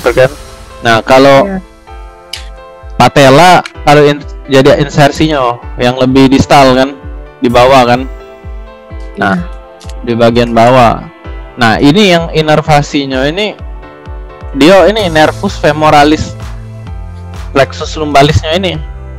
kan? Nah kalau Iya. patella kalau jadi insersinya yang lebih distal kan, di bawah kan. Nah, di bagian bawah. Nah, ini yang inervasinya ini dia ini nervus femoralis plexus lumbalisnya ini.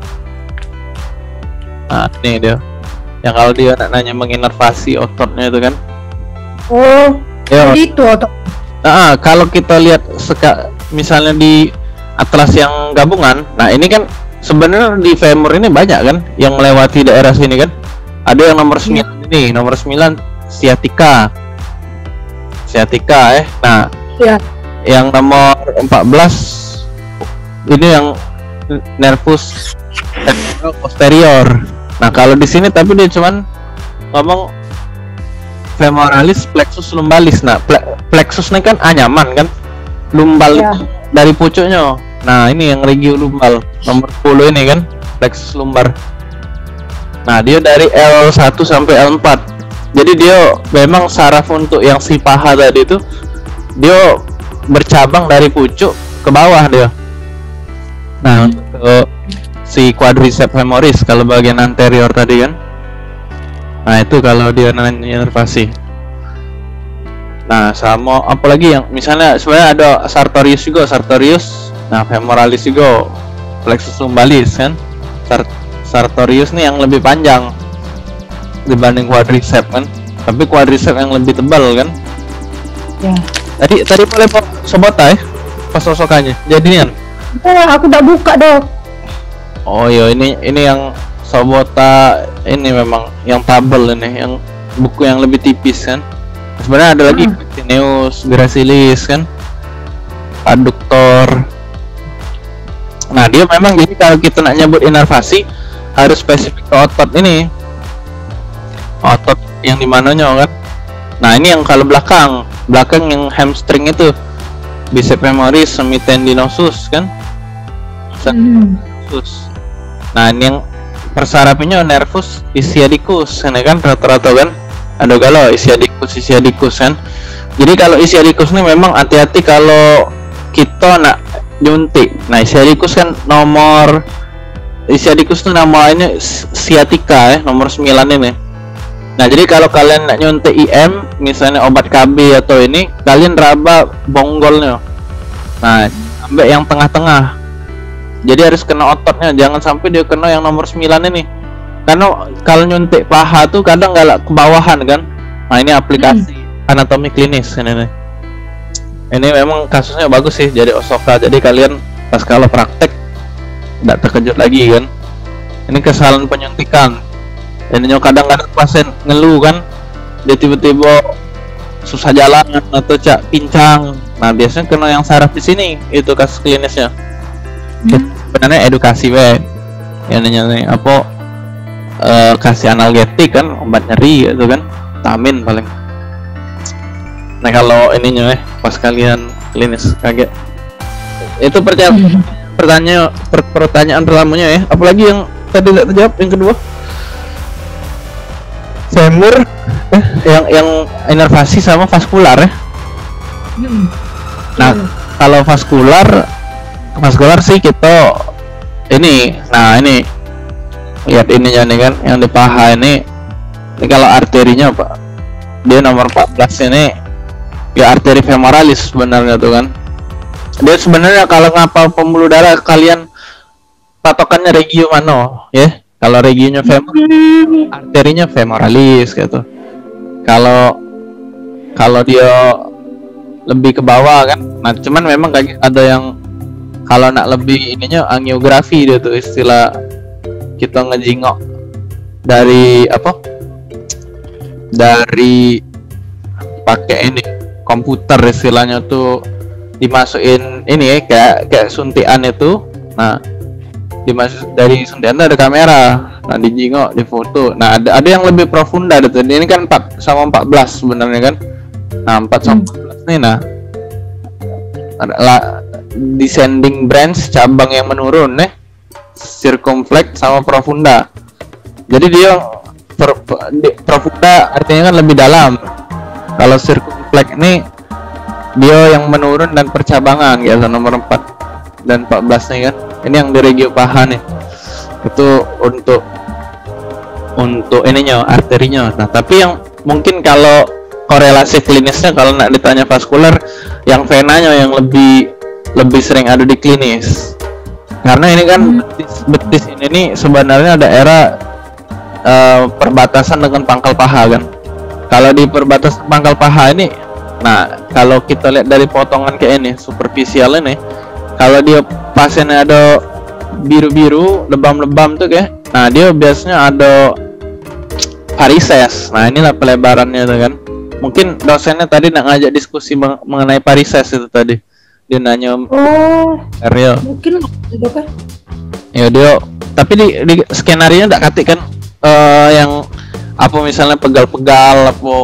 Nah, ini dia. Yang kalau dia nanya menginervasi ototnya itu kan. Oh, Ya, jadi itu otot. kalau kita lihat misalnya di atlas yang gabungan, nah ini kan sebenarnya di femur ini banyak kan yang melewati daerah sini kan. Ada yang nomor 9 ini, nomor 9 sciatica. Sciatica Nah, Iya. yang nomor 14 ini yang nervus posterior. Nah, kalau di sini tapi dia cuman ngomong femoralis plexus lumbalis. Nah, plexus ini kan anyaman kan, lumbal Iya. itu dari pucuknya. Nah, ini yang regio lumbal nomor 10 ini kan, plexus lumbar. Nah, dia dari L1 sampai L4. Jadi dia memang saraf untuk yang si paha tadi itu dia bercabang dari pucuk ke bawah dia. Nah, ke si quadriceps femoris kalau bagian anterior tadi kan. Nah, itu kalau dia nanya inervasi. Nah, sama apalagi yang misalnya sebenarnya ada sartorius juga, sartorius. Nah, femoralis juga, plexus lumbalis kan. Sartorius nih yang lebih panjang dibanding quadriceps kan. Tapi quadriceps yang lebih tebal kan. Ya. Tadi boleh sobota pas sosokannya. Jadinya. Aku udah buka, Dok. Oh iya, ini yang sobota ini memang yang tabel ini, yang buku yang lebih tipis kan. Sebenarnya ada lagi Pectineus, gracilis kan, adductor. Nah, dia memang jadi kalau kita nak nyebut inervasi harus spesifik ke otot ini, otot yang di mananya kan. Nah, ini yang kalau belakang yang hamstring itu biceps femoris semitendinosus kan, nervus. Nah, ini yang persarapinya nervus ischiadicus ini kan rata-rata kan. Ada galau ischiadicus kan. Jadi kalau ischiadicus ini memang hati-hati kalau kita nak nyuntik. Nah, ischiadicus kan ischiadicus tuh namanya sciatica nomor 9 ini. Nah, jadi kalau kalian nak nyuntik IM misalnya obat KB atau ini, kalian raba bonggolnya. Nah, sampai yang tengah-tengah. Jadi harus kena ototnya, jangan sampai dia kena yang nomor 9 ini. Karena kalau nyuntik paha tuh kadang nggak kebawahan kan. Nah, ini aplikasi anatomi klinis ini. Ini memang kasusnya bagus sih jadi Osoka. Jadi kalian pas kalau praktek nggak terkejut lagi kan. Ini kesalahan penyuntikan. Ini kadang-kadang pasien ngeluh kan, dia tiba-tiba susah jalan atau pincang. Nah, biasanya kena yang saraf di sini. Itu kasus klinisnya. Sebenarnya edukasi yang nih apa kasih analgetik kan, obat nyeri gitu kan, vitamin paling. Nah, kalau ininya pas kalian klinis kaget itu pertanyaan pertamanya apalagi yang tadi tidak terjawab, yang kedua femur yang inervasi sama vaskular Nah, kalau vaskular sih kita ini, nah ini lihat ininya nih kan, yang di paha ini kalau arterinya apa, dia nomor 14 ini ya arteri femoralis sebenarnya tuh kan. Dia sebenarnya kalau ngapal pembuluh darah kalian patokannya regio mana ya. Kalau regionya femur, arterinya femoralis gitu. Kalau dia lebih ke bawah kan. Nah, cuman memang ada yang kalau nak lebih ininya angiografi dia tuh istilah, kita ngejingok dari pakai ini komputer istilahnya tuh, dimasukin ini kayak suntikan itu. Nah, dari suntikan itu ada kamera, nah dijingok, difoto. Nah, ada yang lebih profunda gitu. Ini kan 4 sama 14 sebenarnya kan. Nah, 4 sama 14 nih, nah ada descending branch, cabang yang menurun circumflex sama profunda. Jadi dia profunda artinya kan lebih dalam. Kalau circumflex ini dia yang menurun dan percabangan gitu, nomor 4 dan 14 nih kan. Ini yang di regio paha nih. Itu untuk ininya, arterinya. Nah, tapi yang mungkin kalau korelasi klinisnya, kalau nak ditanya vaskular, yang venanya yang lebih sering ada di klinis. Karena ini kan betis ini nih sebenarnya daerah perbatasan dengan pangkal paha kan. Kalau di perbatasan pangkal paha ini, nah kalau kita lihat dari potongan kayak ini superficial ini, kalau dia pasiennya ada biru-biru, lebam-lebam tuh kayak, nah dia biasanya ada varises. Nah inilah pelebarannya tuh kan. Mungkin dosennya tadi nak ngajak diskusi mengenai varises itu tadi. Dia nanya Ariel. Mungkin ada kan? Ya dia, tapi di skenario enggak katik kan yang apa misalnya pegal-pegal apa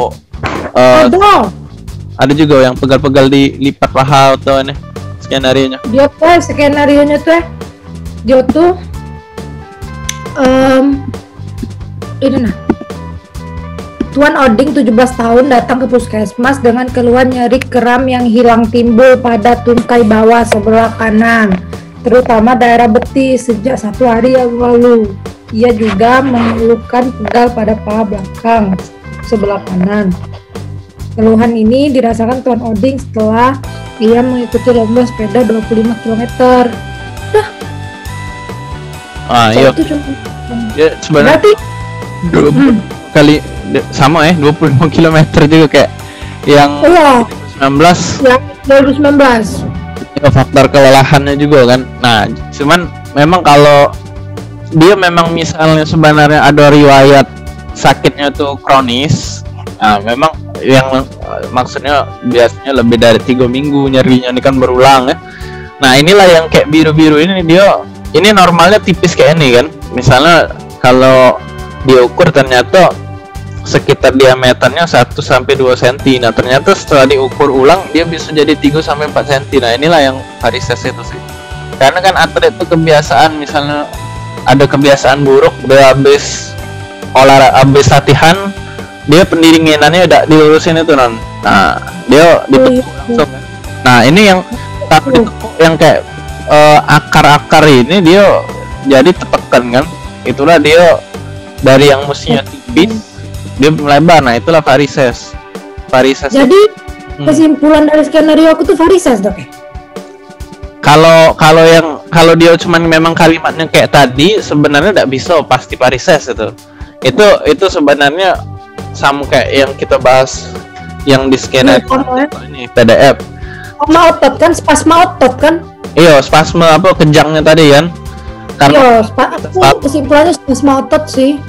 ada juga yang pegal-pegal di lipat paha atau ini skenario-nya. Dia tuh skenario-nya tuh dia tuh ini nah. Tuan Oding 17 tahun datang ke puskesmas dengan keluhan nyeri kram yang hilang timbul pada tungkai bawah sebelah kanan, terutama daerah betis sejak 1 hari yang lalu. Ia juga mengeluhkan pegal pada paha belakang sebelah kanan. Keluhan ini dirasakan Tuan Oding setelah ia mengikuti lomba sepeda 25 km. Dah. Iya. Ya sebenarnya berarti 20 kali sama 25 km juga kayak yang 2019. Ya, 2019. Ya, faktor kelelahannya juga kan. Nah, cuman memang kalau dia memang misalnya sebenarnya ada riwayat sakitnya tuh kronis, nah memang yang maksudnya biasanya lebih dari 3 minggu nyerinya ini kan berulang ya. Nah inilah yang kayak biru-biru ini, dia ini normalnya tipis kayak ini kan. Misalnya kalau diukur ternyata sekitar diameternya 1-2 cm. Nah ternyata setelah diukur ulang dia bisa jadi 3-4 cm. Nah inilah yang varises itu sih. Karena kan atlet itu kebiasaan, misalnya ada kebiasaan buruk, dia habis latihan, dia pendinginannya udah dilurusin itu non. Nah dia ditekuk langsung. Nah ini yang yang kayak akar-akar ini dia jadi tertekan kan. Itulah dia dari yang mestinya tipis dia melebar. Nah itulah varises. Jadi kesimpulan dari skenario aku tuh varises dok ya? Kalau dia cuman memang kalimatnya kayak tadi, sebenarnya tidak bisa pasti varises itu sebenarnya sama kayak yang kita bahas yang di skenario ini PDF. Otot kan, spasma otot kan? Iya, spasme apa kejangnya tadi kan? Karena kesimpulannya spasma otot sih.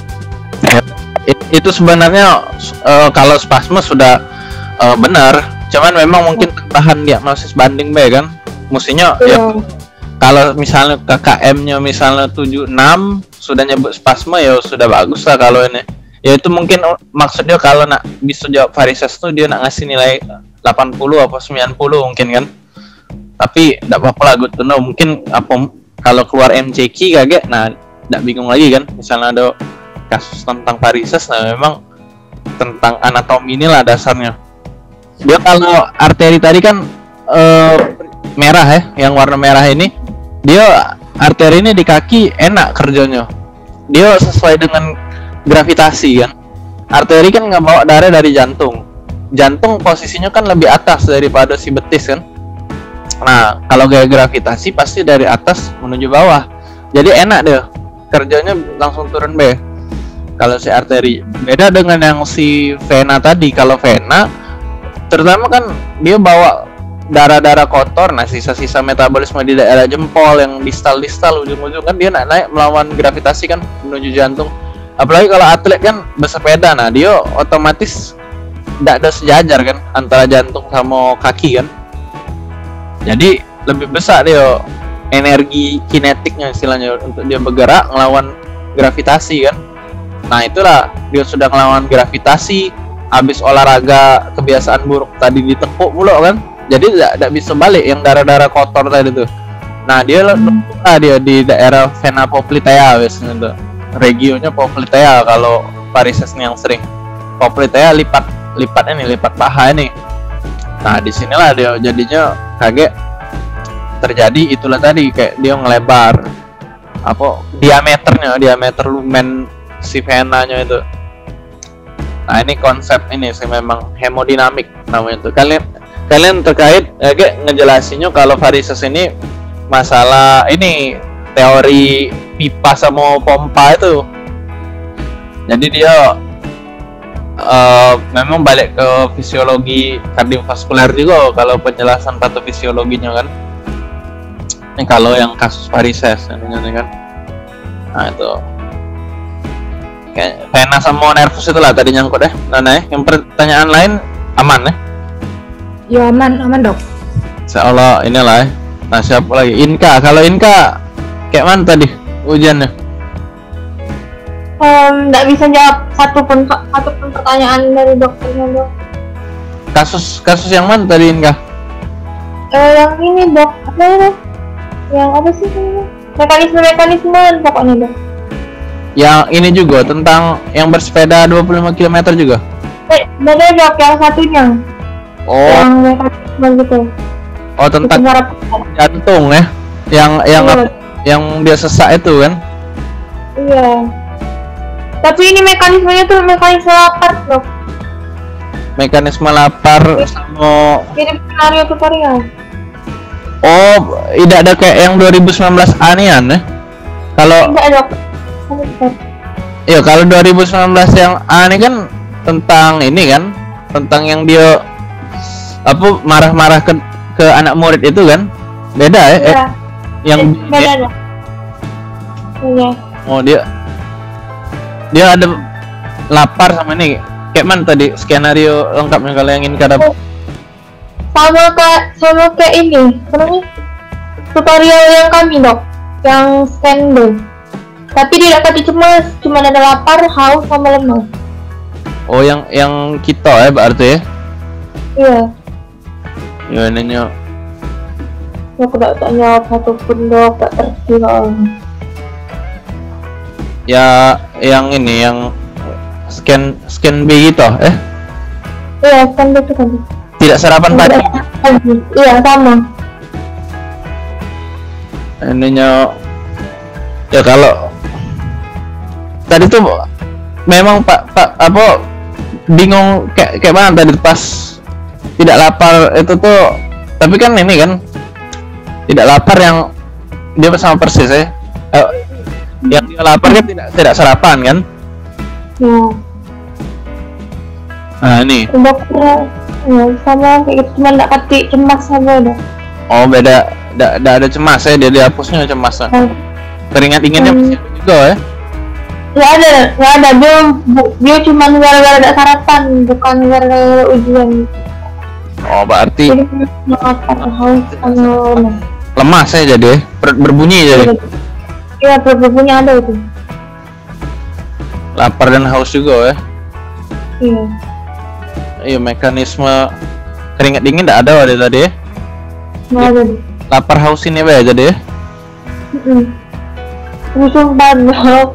Itu sebenarnya kalau spasme sudah benar, cuman memang mungkin tambahan diagnosis banding B kan. Mestinya ya kalau misalnya KKM-nya misalnya 76 sudah nyebut spasme ya sudah bagus lah kalau ini. Ya itu mungkin maksudnya kalau nak bisa jawab varises tuh dia nak ngasih nilai 80 apa 90 mungkin kan. Tapi enggak apa-apa lah, good to know. Mungkin apa kalau keluar MCQ kaget, nah enggak bingung lagi kan. Misalnya ada kasus tentang varises, nah memang tentang anatomi inilah dasarnya. Dia kalau arteri tadi kan merah ya, yang warna merah ini, dia arteri ini di kaki enak kerjanya. Dia sesuai dengan gravitasi kan. Arteri kan nggak bawa darah dari jantung. Jantung posisinya kan lebih atas daripada si betis kan. Nah kalau gaya gravitasi pasti dari atas menuju bawah. Jadi enak deh kerjanya, langsung turun B. Kalau si arteri beda dengan yang si vena tadi. Kalau vena terutama kan dia bawa darah-darah kotor, nah sisa-sisa metabolisme di daerah jempol yang distal ujung-ujung kan dia naik melawan gravitasi kan menuju jantung. Apalagi kalau atlet kan bersepeda, nah dia otomatis tidak ada sejajar kan antara jantung sama kaki kan. Jadi lebih besar dia energi kinetiknya istilahnya untuk dia bergerak melawan gravitasi kan. Nah itulah dia sudah melawan gravitasi, habis olahraga kebiasaan buruk tadi ditekuk pula kan. Jadi tidak bisa balik yang darah-darah kotor tadi tuh. Nah dia dia di daerah vena poplitea biasanya tuh. Regionya poplitea kalau varises yang sering. Poplitea lipat paha ini. Nah disinilah dia jadinya kaget terjadi itulah tadi, kayak dia ngelebar apa diameter lumen si venanya itu. Nah ini konsep ini sih memang hemodinamik namanya itu. Kalian terkait kayak ngejelasinnya kalau varises ini masalah ini teori pipa sama pompa itu. Jadi dia memang balik ke fisiologi kardiovaskuler juga kalau penjelasan patofisiologinya kan. Ini kalau yang kasus varises ini kan. Nah itu kayak vena sama nervus itulah tadi nyangkut deh. Nah, yang pertanyaan lain aman ya? Ya aman dok. Insyaallah inilah. Nah siapa lagi? Inka. Kalau Inka kayak mana tadi ujiannya? Nggak bisa jawab satu pun pertanyaan dari dokternya dok. Kasus yang mana tadi Inka? Yang ini dok, apa ya? Yang apa sih ini? Mekanisme pokoknya dok. Yang ini juga tentang yang bersepeda 25 km juga? Beda dok, yang satunya. Oh. Yang mekanisme gitu. Oh tentang jantung ya? Yang dia sesak itu kan? Iya. Tapi ini mekanismenya tuh mekanisme lapar dok. Mekanisme lapar sama Mirip skenario tutorial. oh tidak ada kayak yang 2019 anian ya? Kalau Enggak dok. iya kalau 2019 yang A ini kan tentang ini kan, tentang yang dia apa marah-marah ke anak murid itu kan, beda ya? Iya. Yang beda dok. Iya. oh dia ada lapar sama ini kayak mana tadi skenario lengkapnya kalau yang ingin dapat? Sama kayak ini, namanya tutorial yang kami dok, yang standby. Tapi tidak pati cemas, cuma ada lapar, haus sama lemas. Oh yang kita ya berarti ya? Iya. Ya nanya. Aku tidak tanya satu pun dok, tak tersilau. Ya yang ini yang scan B gitu Iya, standby itu kan. tidak sarapan pagi. Iya sama. Ininya ya kalau tadi tuh memang pak apa bingung kayak mana tadi pas tidak lapar itu tuh, tapi kan ini kan tidak lapar yang dia sama persis ya. Yang dia lapar kan tidak sarapan kan? Ya. Nah ini. Dokter ya, sama kayak gitu, cuma nggak pati cemas sama dok. Oh beda, tidak ada cemas ya, dia dihapusnya cemas. Keringat dinginnya masih ada juga ya? Nggak ada. Dia cuma gara-gara ada sarapan, bukan gara-gara ujian. Oh berarti Jadi lapar, haus sama lemas. lemas ya jadi ya? Berbunyi jadi? Iya, berbunyi ada itu. Lapar dan haus juga ya? Iya. Iya mekanisme keringat dingin tidak ada ada tadi ya? Nggak ada. Lapar haus ini apa ya jadi ya? Musuh banget.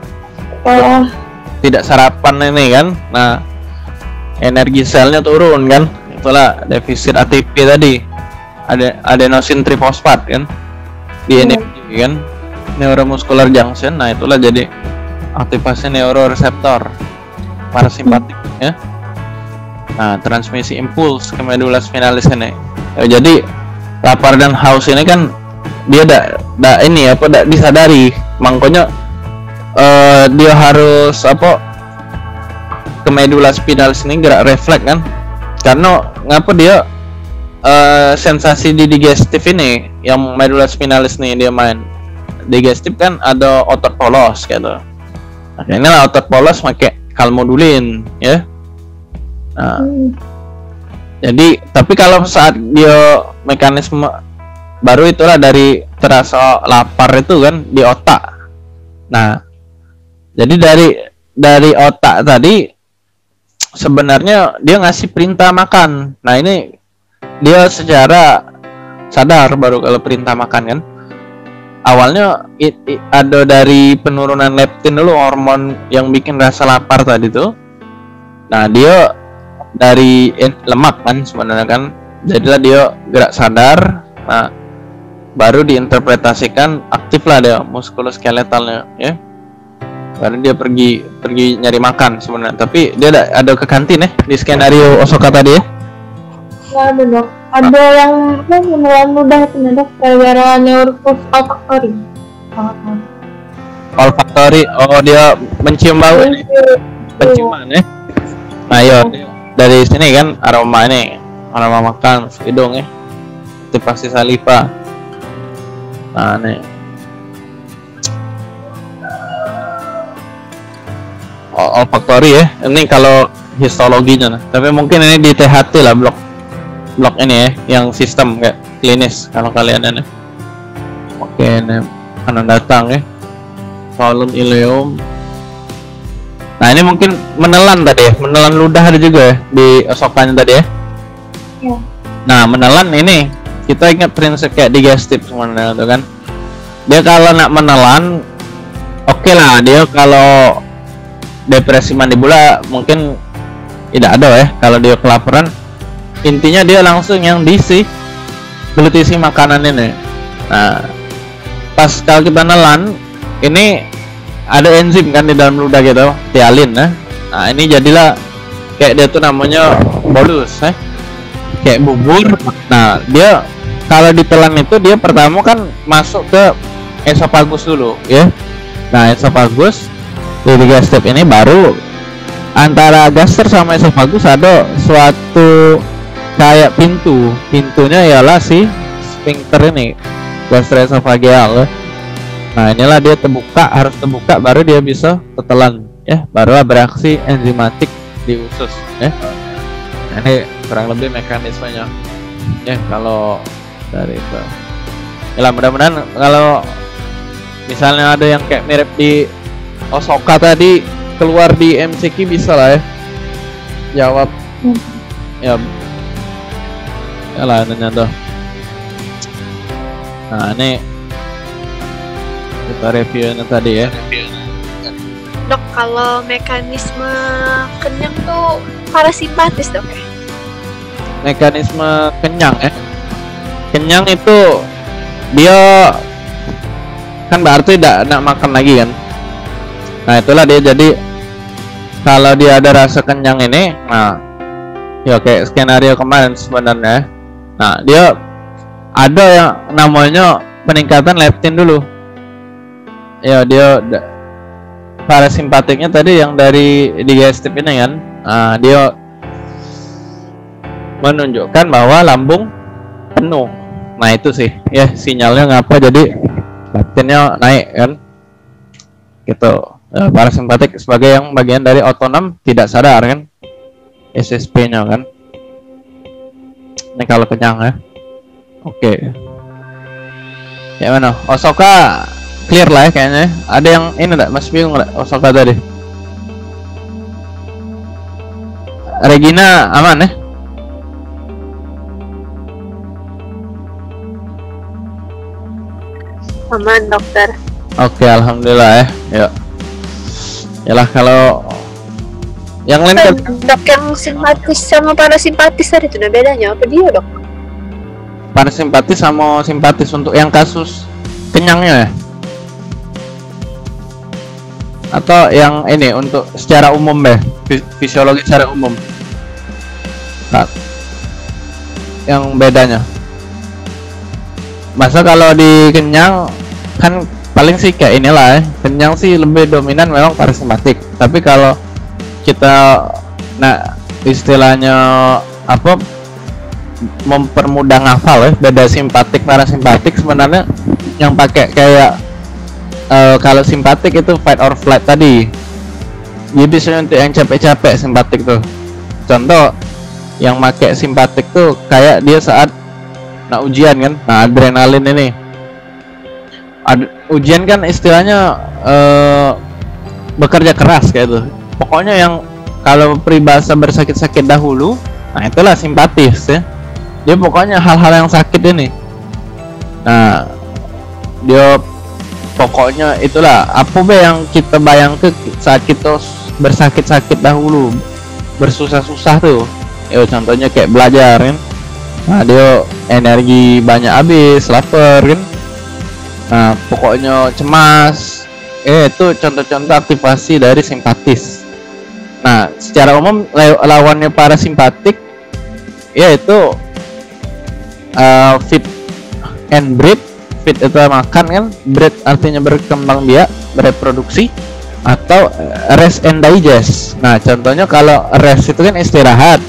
Tidak sarapan ini kan? Nah energi selnya turun kan? Itulah defisit ATP tadi. Ada adenosin trifosfat kan? Di energi kan? Neuromuscular junction. Nah itulah jadi aktivasi neuroreseptor parasimpatik ya. Nah, transmisi impuls ke medula spinalis ini. Ya, jadi lapar dan haus ini kan dia ini apa disadari, makanya dia harus apa ke medula spinalis ini gerak refleks kan, karena ngapa dia sensasi di digestif ini yang medula spinalis nih dia main digestif kan ada otot polos gitu. Nah, inilah otot polos pakai kalmodulin ya. Nah, jadi tapi kalau saat dia mekanisme baru itulah dari terasa lapar itu kan di otak. Nah, jadi dari otak tadi sebenarnya dia ngasih perintah makan. Nah ini dia secara sadar baru kalau perintah makan kan. Awalnya ada dari penurunan leptin dulu, hormon yang bikin rasa lapar tadi tuh. Nah dia dari lemak kan sebenarnya kan, jadilah dia gerak sadar. Nah baru diinterpretasikan aktif lah dia muskuloskeletalnya ya, baru dia pergi nyari makan sebenarnya. Tapi dia ada ke kantin ya di skenario Osoka tadi ya. Nggak ada dok, ada yang menelan ludah itu dok, gara-gara neurofus olfactory. Olfactory, oh dia mencium bau ini, penciuman ya. Nah iya, dari sini kan aroma makan hidung ya, itu pasti saliva. Nah nih olfactory ya, ini kalau histologinya. Tapi mungkin ini di THT lah, blok ini ya, yang sistem kayak klinis kalau kalian ini. Oke, ini akan datang ya, colon ileum. Nah ini mungkin menelan tadi ya, menelan ludah ada juga ya di Osokanya tadi ya. Ya. Nah menelan ini kita ingat prinsip kayak digestif sebenarnya tuh kan. Dia kalau nak menelan, oke lah, dia kalau depresi mandibula mungkin tidak ada ya. Kalau dia kelaparan, intinya dia langsung yang diisi belut isi makanan ini. Nah pas kalau kita nelan ini ada enzim kan di dalam ludah gitu, tialin ya. Nah ini jadilah kayak dia tuh namanya bolus ya, kayak bubur. Nah dia kalau ditelan itu dia pertama kan masuk ke esofagus dulu ya. Nah esofagus di digestif ini baru antara gaster sama esofagus ada suatu kayak pintunya ialah si sphincter ini, gastroesophageal ya. Nah inilah dia harus terbuka baru dia bisa tetelan ya, barulah beraksi enzimatik di usus ya. Nah, ini kurang lebih mekanismenya ya kalau dari itu. Ya mudah-mudahan kalau misalnya ada yang kayak mirip di Osoka tadi keluar di MCQ bisa lah ya jawab. Ya lah nanya tuh. Nah ini kita reviewnya tadi ya. Dok, kalau mekanisme kenyang tuh parasimpatis dok ya? Mekanisme kenyang ya. Kenyang itu dia kan berarti tidak nak makan lagi kan. Nah itulah dia, jadi kalau dia ada rasa kenyang ini, nah ya kayak skenario kemarin sebenarnya. Nah dia ada yang namanya peningkatan leptin dulu. Ya dia parasimpatiknya tadi yang dari digestif ini kan. Nah dia menunjukkan bahwa lambung penuh. Nah itu sih ya sinyalnya ngapa jadi leptinnya naik kan gitu. Parasimpatik sebagai yang bagian dari otonom tidak sadar kan, SSP nya kan. Ini kalau kenyang ya. Oke. Ya mana Osoka clear lah ya kayaknya. Ada yang ini enggak, Mas bingung enggak Osoka tadi? Regina aman ya? Aman dokter. Oke, alhamdulillah ya. Yuk. Yalah kalau yang lain kan Dok, yang simpatis sama parasimpatis tadi itu ada bedanya apa dia dok? parasimpatis sama simpatis untuk yang kasus kenyangnya ya? Atau yang ini untuk secara umum deh, fisiologi secara umum. Nah, yang bedanya masa kalau di kenyang kan paling sih kayak inilah ya, kenyang sih lebih dominan memang parasimpatik. Tapi kalau kita istilahnya apa, mempermudah ngafal ya, beda simpatik parasimpatik sebenarnya yang pakai kayak kalau simpatik itu fight or flight tadi, jadi biasanya untuk yang capek-capek simpatik tuh. Contoh yang pakai simpatik tuh kayak dia saat ujian kan, adrenalin ini. Ujian kan istilahnya bekerja keras kayak itu. Pokoknya yang kalau peribahasa bersakit-sakit dahulu, nah itulah simpatis ya. Dia pokoknya hal-hal yang sakit ini. Nah, dia pokoknya itulah apa be yang kita bayangkan saat kita bersakit-sakit dahulu, bersusah-susah tuh. Yo contohnya kayak belajar kan. Nah dia energi banyak habis, lapar kan. Nah pokoknya cemas. Itu contoh-contoh aktivasi dari simpatis. Nah secara umum lawannya parasimpatik yaitu feed and breed. Feed itu makan kan, breed artinya berkembang biak, bereproduksi, atau rest and digest. Nah contohnya kalau rest itu kan istirahat,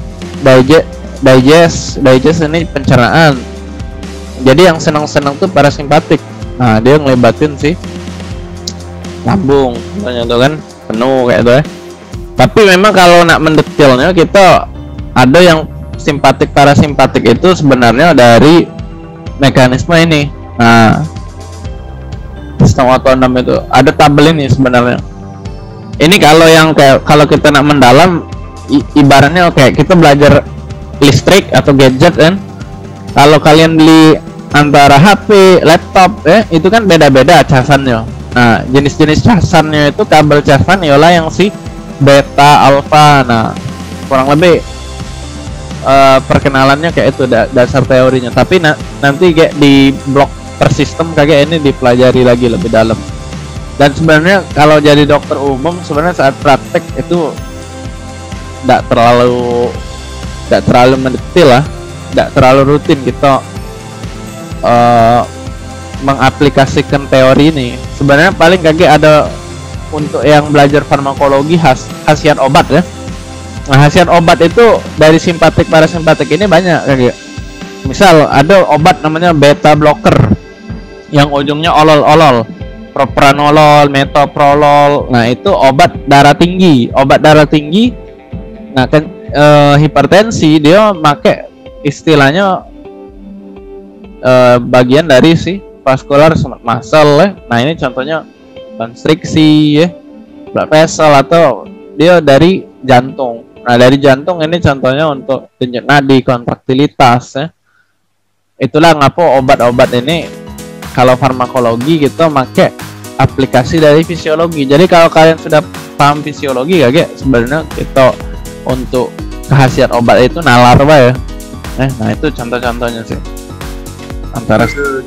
digest ini pencernaan. Jadi yang senang-senang tuh parasimpatik. Nah dia ngelibatin sih lambung, contohnya tuh kan penuh kayak itu ya. Tapi memang kalau nak mendetailnya kita ada yang simpatik parasimpatik itu sebenarnya dari mekanisme ini. Nah sistem otonom itu ada tabel ini sebenarnya. Ini kalau yang kayak kalau kita nak mendalam ibaratnya kayak kita belajar listrik atau gadget kan. Kalau kalian beli antara HP, laptop itu kan beda-beda casannya. Nah jenis-jenis casannya itu kabel casan ialah yang si beta, alfa. Nah kurang lebih perkenalannya kayak itu dasar teorinya. Tapi nanti kayak di blok per sistem kayak ini dipelajari lagi lebih dalam. Dan sebenarnya kalau jadi dokter umum sebenarnya saat praktek itu tidak terlalu mendetail lah, tidak terlalu rutin kita mengaplikasikan teori ini. Sebenarnya paling kayak ada untuk yang belajar farmakologi khasiat obat ya. Nah khasiat obat itu dari simpatik parasimpatik ini banyak kayak. Misal ada obat namanya beta blocker yang ujungnya olol-olol, propranolol, metoprolol. Nah itu obat darah tinggi. Nah kan hipertensi dia pakai istilahnya bagian dari si vascular muscle ya. Nah ini contohnya konstriksi ya, blood vessel, atau dia dari jantung. Nah dari jantung ini contohnya untuk denyut nadi, kontraktilitas ya. Itulah ngapa obat-obat ini kalau farmakologi kita pakai aplikasi dari fisiologi. Jadi kalau kalian sudah paham fisiologi kayak sebenarnya kita untuk khasiat obat itu nalar ya. Nah itu contoh-contohnya sih antara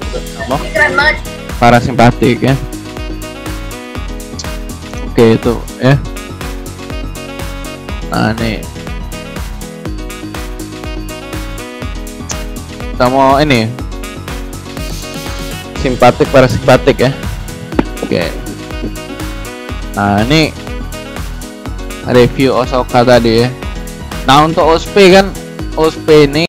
parasimpatik ya. Oke itu ya. Nah nih sama ini simpatik parasimpatik ya. Oke. Nah ini review Osoka tadi ya. Nah untuk OSP kan, OSP ini